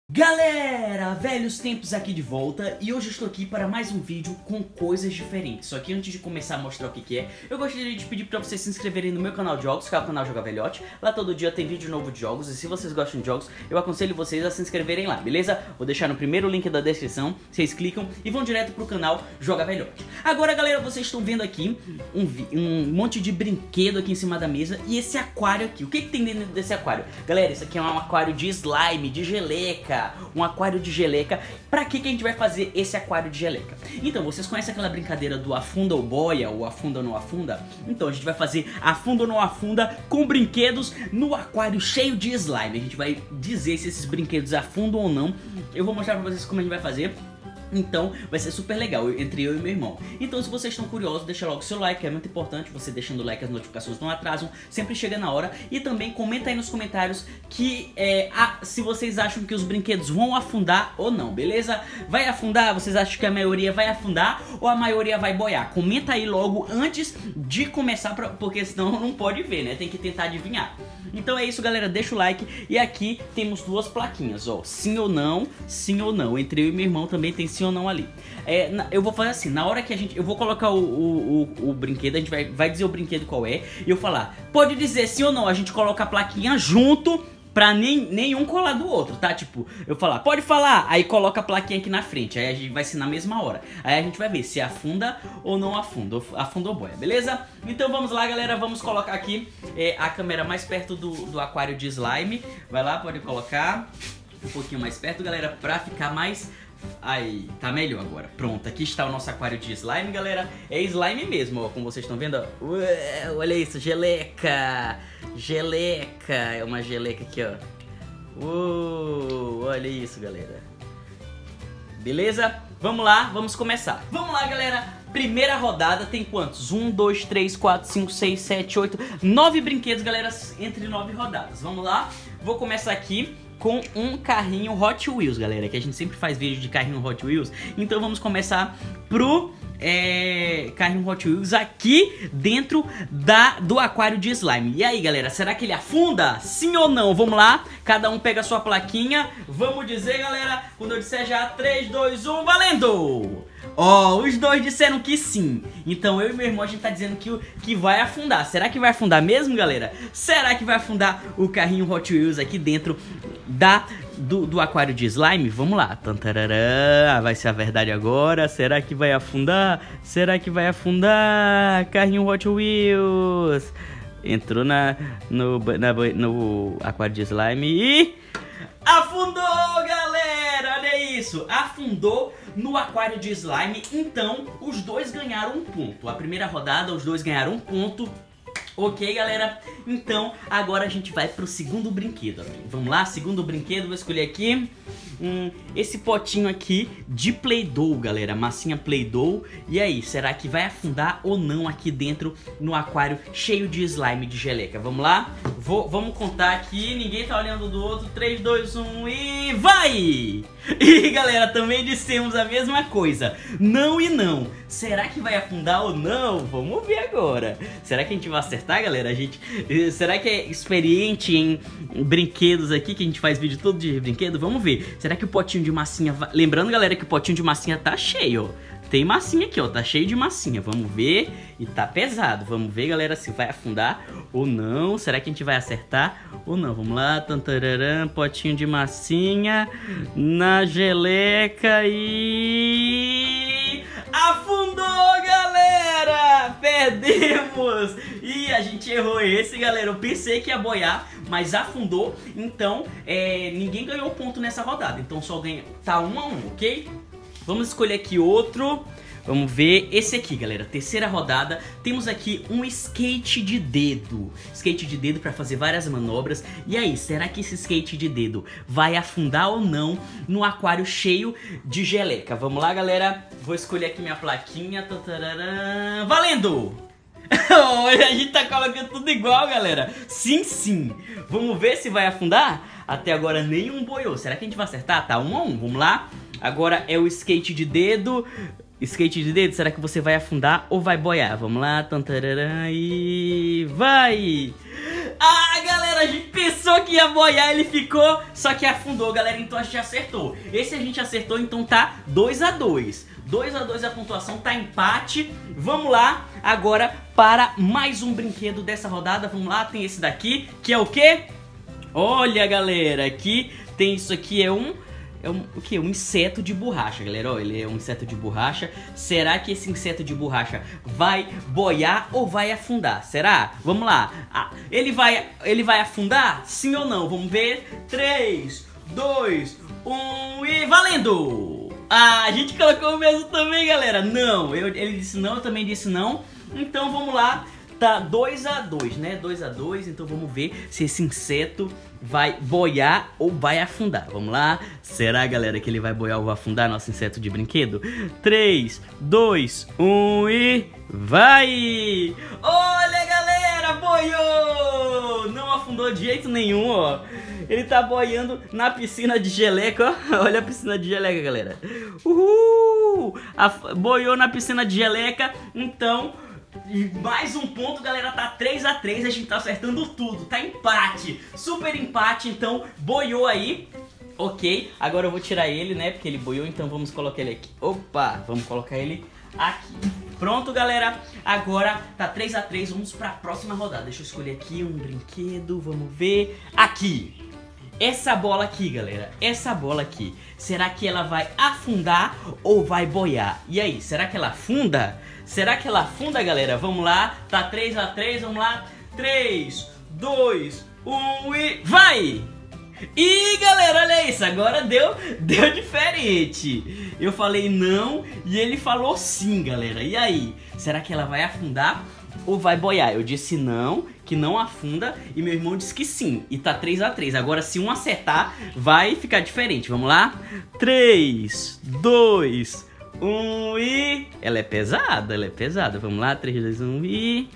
Galera, velhos tempos aqui de volta e hoje eu estou aqui para mais um vídeo com coisas diferentes. Só que antes de começar a mostrar o que é, eu gostaria de pedir para vocês se inscreverem no meu canal de jogos, que é o canal Joga Velhote. Lá todo dia tem vídeo novo de jogos e se vocês gostam de jogos, eu aconselho vocês a se inscreverem lá, beleza? Vou deixar no primeiro link da descrição, vocês clicam e vão direto pro canal Joga Velhote. Agora galera, vocês estão vendo aqui um monte de brinquedo aqui em cima da mesa e esse aquário aqui. O que tem dentro desse aquário? Galera, isso aqui é um aquário de slime, de geleca. Um aquário de geleca. Pra que a gente vai fazer esse aquário de geleca? Então, vocês conhecem aquela brincadeira do afunda ou boia, ou afunda ou não afunda? Então, a gente vai fazer afunda ou não afunda com brinquedos no aquário cheio de slime. A gente vai dizer se esses brinquedos afundam ou não. Eu vou mostrar pra vocês como a gente vai fazer. Então vai ser super legal, entre eu e meu irmão. Então se vocês estão curiosos, deixa logo o seu like, é muito importante. Você deixando o like, as notificações não atrasam, sempre chega na hora. E também comenta aí nos comentários que se vocês acham que os brinquedos vão afundar ou não, beleza? Vai afundar? Vocês acham que a maioria vai afundar ou a maioria vai boiar? Comenta aí logo antes de começar, porque senão não pode ver, né? Tem que tentar adivinhar. Então é isso galera, deixa o like. E aqui temos duas plaquinhas, ó, sim ou não, sim ou não. Entre eu e meu irmão também tem sim ou não ali. Eu vou fazer assim, na hora que eu vou colocar o brinquedo, a gente vai dizer o brinquedo qual é, e eu falar, pode dizer sim ou não, a gente coloca a plaquinha junto, pra nenhum colar do outro, tá? Tipo, eu falar, pode falar, aí coloca a plaquinha aqui na frente, aí a gente vai ser na mesma hora. Aí a gente vai ver se afunda ou não afunda, afunda ou boia, beleza? Então vamos lá galera, vamos colocar aqui a câmera mais perto do aquário de slime. Vai lá, pode colocar um pouquinho mais perto galera, pra ficar mais... Aí, tá melhor agora. Pronto, aqui está o nosso aquário de slime, galera. É slime mesmo, ó, como vocês estão vendo, ó. Ué, olha isso, geleca. Geleca, é uma geleca aqui, ó. Olha isso, galera. Beleza? Vamos lá, vamos começar. Vamos lá, galera. Primeira rodada tem quantos? 1, 2, 3, 4, 5, 6, 7, 8, 9 brinquedos, galera, entre 9 rodadas. Vamos lá. Vou começar aqui com um carrinho Hot Wheels, galera, que a gente sempre faz vídeo de carrinho Hot Wheels. Então vamos começar pro carrinho Hot Wheels aqui dentro do aquário de slime. E aí galera, será que ele afunda? Sim ou não? Vamos lá, cada um pega a sua plaquinha. Vamos dizer galera, quando eu disser já 3, 2, 1, valendo! Ó, os dois disseram que sim. Então eu e meu irmão a gente tá dizendo que vai afundar. Será que vai afundar mesmo, galera? Será que vai afundar o carrinho Hot Wheels aqui dentro do aquário de slime? Vamos lá. Tantararã, vai ser a verdade agora. Será que vai afundar? Será que vai afundar? Carrinho Hot Wheels entrou no aquário de slime e... afundou, galera! Olha isso! Afundou no aquário de slime. Então, os dois ganharam um ponto. A primeira rodada, os dois ganharam um ponto. Ok, galera? Então, agora a gente vai pro segundo brinquedo. Vamos lá, segundo brinquedo, vou escolher aqui esse potinho aqui de Play-Doh, galera. Massinha Play-Doh. E aí, será que vai afundar ou não aqui dentro no aquário cheio de slime de geleca? Vamos lá? Vamos contar aqui, ninguém tá olhando do outro. 3, 2, 1 e vai! E galera, também dissemos a mesma coisa. Não e não. Será que vai afundar ou não? Vamos ver agora. Será que a gente vai acertar, galera? Será que é experiente em brinquedos aqui, que a gente faz vídeo todo de brinquedo? Vamos ver. Será que o potinho de massinha... Lembrando, galera, que o potinho de massinha tá cheio, ó. Tem massinha aqui, ó, tá cheio de massinha. Vamos ver, e tá pesado. Vamos ver, galera, se vai afundar ou não. Será que a gente vai acertar ou não? Vamos lá, tantararã, potinho de massinha na geleca e... afundou, galera! Perdemos! E a gente errou esse, galera. Eu pensei que ia boiar, mas afundou. Então, ninguém ganhou ponto nessa rodada. Então só ganha... tá 1 a 1, ok? Vamos escolher aqui outro. Vamos ver esse aqui, galera. Terceira rodada. Temos aqui um skate de dedo. Skate de dedo para fazer várias manobras. E aí, será que esse skate de dedo vai afundar ou não no aquário cheio de geleca? Vamos lá, galera. Vou escolher aqui minha plaquinha. Tatarã. Valendo! A gente tá colocando tudo igual, galera. Sim, sim. Vamos ver se vai afundar? Até agora nenhum boiou. Será que a gente vai acertar? Tá 1 a 1. Vamos lá. Agora é o skate de dedo. Skate de dedo, será que você vai afundar ou vai boiar? Vamos lá, tantararã, e vai! Ah, galera, galera, a gente pensou que ia boiar, ele ficou, só que afundou, galera, então a gente acertou. Esse a gente acertou, então tá 2 a 2. 2 a 2 a pontuação, tá empate. Vamos lá agora para mais um brinquedo dessa rodada. Vamos lá, tem esse daqui, que é o quê? Olha, galera, aqui tem isso aqui, o que? Um inseto de borracha, galera. Ó, ele é um inseto de borracha. Será que esse inseto de borracha vai boiar ou vai afundar? Será? Vamos lá. Ele vai afundar? Sim ou não? Vamos ver. 3, 2, 1 e valendo! A gente colocou o mesmo também, galera. Não, ele disse não, eu também disse não. Então vamos lá. Tá 2 a 2, né? 2 a 2, então vamos ver se esse inseto vai boiar ou vai afundar. Vamos lá. Será, galera, que ele vai boiar ou vai afundar nosso inseto de brinquedo? 3, 2, 1 e vai! Olha, galera, boiou! Não afundou de jeito nenhum, ó. Ele tá boiando na piscina de geleca, ó. Olha a piscina de geleca, galera. Uhul! Boiou na piscina de geleca, então... E mais um ponto, galera, tá 3 a 3, a gente tá acertando tudo, tá empate, super empate, então boiou aí, ok, agora eu vou tirar ele, né, porque ele boiou, então vamos colocar ele aqui, opa, vamos colocar ele aqui, pronto, galera, agora tá 3 a 3, vamos pra próxima rodada, deixa eu escolher aqui um brinquedo, vamos ver, aqui. Essa bola aqui, galera, essa bola aqui, será que ela vai afundar ou vai boiar? E aí, será que ela afunda? Será que ela afunda, galera? Vamos lá, tá 3 a 3, vamos lá, 3, 2, 1 e vai! E galera, olha isso, agora deu diferente. Eu falei não e ele falou sim, galera. E aí, será que ela vai afundar ou vai boiar? Eu disse não, que não afunda, e meu irmão disse que sim. E tá 3 a 3. Agora se um acertar, vai ficar diferente. Vamos lá? 3, 2, 1 e... Ela é pesada. Vamos lá, 3, 2, 1 e...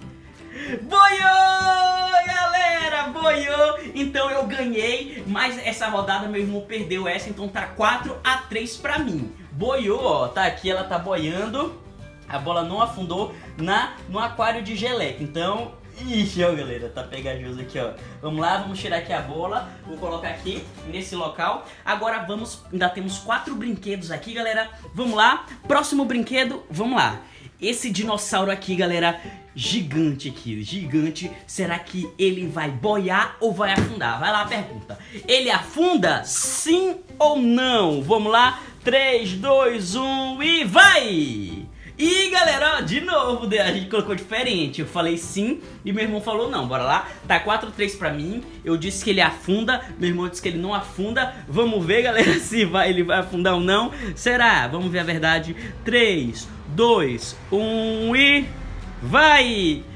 Boiou, galera, boiou. Então eu ganhei, mas essa rodada meu irmão perdeu essa, então tá 4 a 3 pra mim. Boiou, ó, tá aqui, ela tá boiando. A bola não afundou no aquário de geleca, então... Ixi, ó, galera, tá pegajoso aqui, ó. Vamos lá, vamos tirar aqui a bola. Vou colocar aqui, nesse local. Agora vamos, ainda temos 4 brinquedos aqui, galera. Vamos lá, próximo brinquedo, vamos lá. Esse dinossauro aqui, galera, gigante aqui, gigante. Será que ele vai boiar ou vai afundar? Vai lá a pergunta. Ele afunda, sim ou não? Vamos lá, 3, 2, 1 e vai! E galera, ó, de novo, a gente colocou diferente. Eu falei sim e meu irmão falou não. Bora lá, tá 4 a 3 pra mim. Eu disse que ele afunda, meu irmão disse que ele não afunda. Vamos ver, galera, se ele vai afundar ou não. Será? Vamos ver a verdade. 3, 2, 1 e... vai!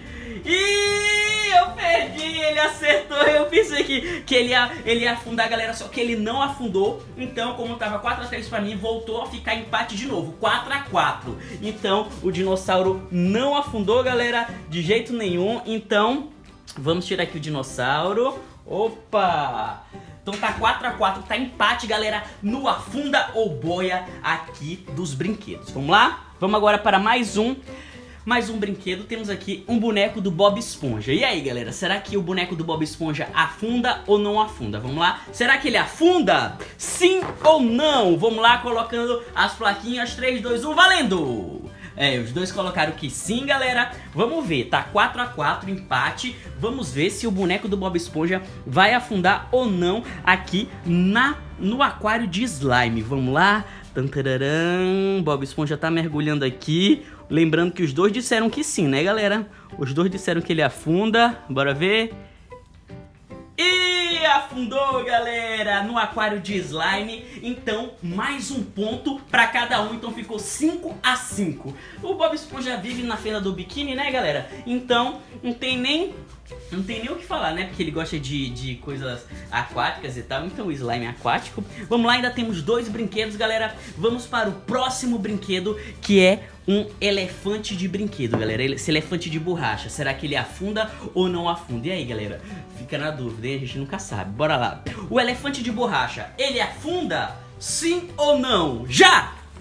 E eu perdi, ele acertou. Eu pensei que ele ia afundar, galera, só que ele não afundou. Então, como tava 4 a 3 pra mim, voltou a ficar empate de novo, 4 a 4. Então, o dinossauro não afundou, galera, de jeito nenhum. Então, vamos tirar aqui o dinossauro. Opa! Então tá 4 a 4, tá empate, galera, no afunda ou boia aqui dos brinquedos. Vamos lá? Vamos agora para mais um brinquedo. Temos aqui um boneco do Bob Esponja. E aí, galera, será que o boneco do Bob Esponja afunda ou não afunda? Vamos lá? Será que ele afunda? Sim ou não? Vamos lá, colocando as plaquinhas. 3, 2, 1, valendo! Os dois colocaram que sim, galera. Vamos ver, tá 4 a 4, empate. Vamos ver se o boneco do Bob Esponja vai afundar ou não aqui no aquário de slime. Vamos lá. Tantararam. Bob Esponja tá mergulhando aqui. Lembrando que os dois disseram que sim, né, galera? Os dois disseram que ele afunda. Bora ver. E afundou, galera, no aquário de slime. Então, mais um ponto pra cada um. Então, ficou 5 a 5. O Bob Esponja vive na feira do biquíni, né, galera? Então, não tem nem o que falar, né? Porque ele gosta de coisas aquáticas e tal. Então o slime é aquático. Vamos lá, ainda temos 2 brinquedos, galera. Vamos para o próximo brinquedo, que é um elefante de brinquedo, galera. Esse elefante de borracha, será que ele afunda ou não afunda? E aí, galera? Fica na dúvida, hein? A gente nunca sabe. Bora lá. O elefante de borracha, ele afunda? Sim ou não? Já!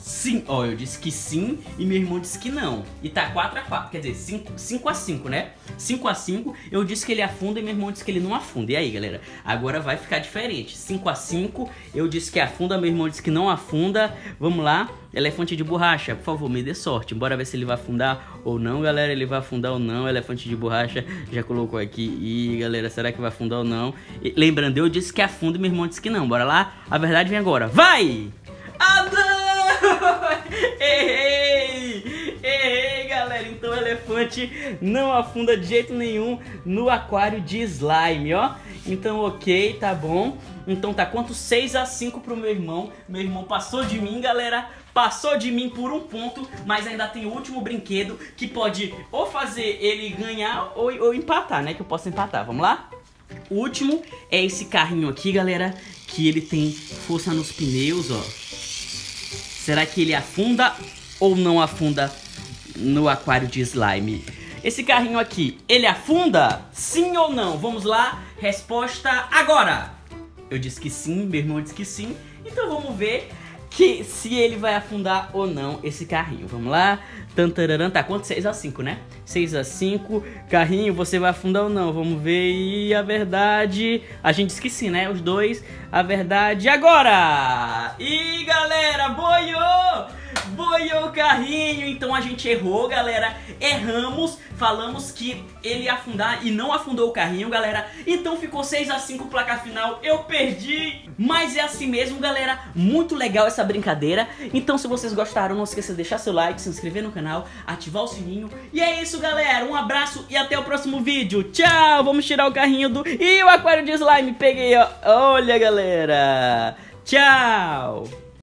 sim. Ó, eu disse que sim e meu irmão disse que não. E tá 4 a 4, quer dizer, 5 a 5, né? 5 a 5, eu disse que ele afunda e meu irmão disse que ele não afunda. E aí, galera? Agora vai ficar diferente. 5 a 5, eu disse que afunda, meu irmão disse que não afunda. Vamos lá. Elefante de borracha, por favor, me dê sorte. Bora ver se ele vai afundar ou não, galera. Ele vai afundar ou não. Elefante de borracha já colocou aqui. E, galera, será que vai afundar ou não? E, lembrando, eu disse que afunda e meu irmão disse que não. Bora lá. A verdade vem agora. Vai! Ah, não! Errei! Errei, galera. Então o elefante não afunda de jeito nenhum no aquário de slime, ó. Então, ok, tá bom. Então tá quanto? 6 a 5 pro meu irmão. Meu irmão passou de mim, galera. Passou de mim por 1 ponto, mas ainda tem o último brinquedo que pode ou fazer ele ganhar ou empatar, né? Que eu posso empatar. Vamos lá? O último é esse carrinho aqui, galera, que ele tem força nos pneus, ó. Será que ele afunda ou não afunda no aquário de slime? Esse carrinho aqui, ele afunda? Sim ou não? Vamos lá, resposta agora! Eu disse que sim, meu irmão disse que sim, então vamos ver que se ele vai afundar ou não esse carrinho. Vamos lá. Tantararan, tá quanto? 6 a 5, né? 6 a 5. Carrinho, você vai afundar ou não? Vamos ver. E a verdade... A gente disse que sim, né? Os dois. A verdade agora! E galera, boiou! Boiou o carrinho. Então a gente errou, galera. Erramos. Falamos que ele ia afundar e não afundou o carrinho, galera. Então ficou 6 a 5 placar final. Eu perdi. Mas é assim mesmo, galera. Muito legal essa brincadeira. Então se vocês gostaram, não esqueça de deixar seu like, se inscrever no canal, ativar o sininho. E é isso, galera. Um abraço e até o próximo vídeo. Tchau. Vamos tirar o carrinho do... E o aquário de slime. Peguei, ó. Olha, galera. Tchau.